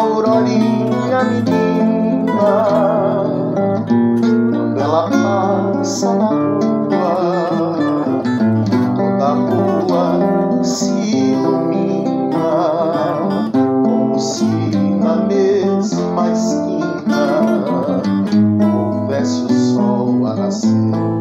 aurorinha menina, quando ela passa na rua, toda a rua se ilumina, como se na mesma esquina houvesse o sol a nascer.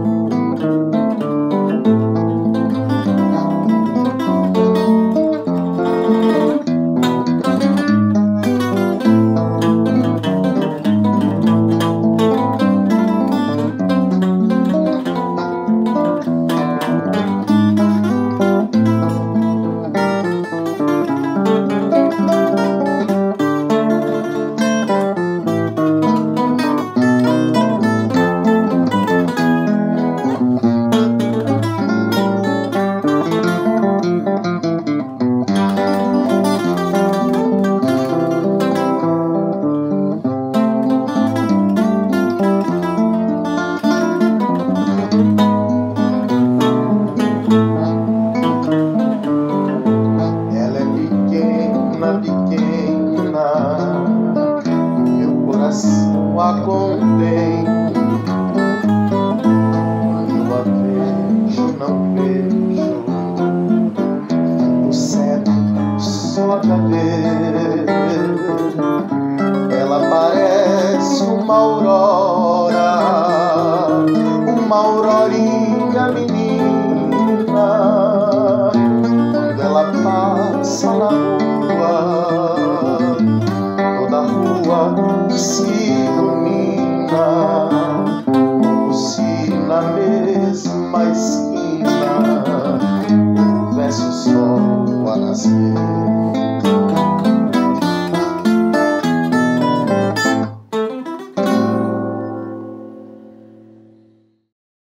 A contém, eu a vejo, não vejo, no céu só pra ver. Ela parece uma aurora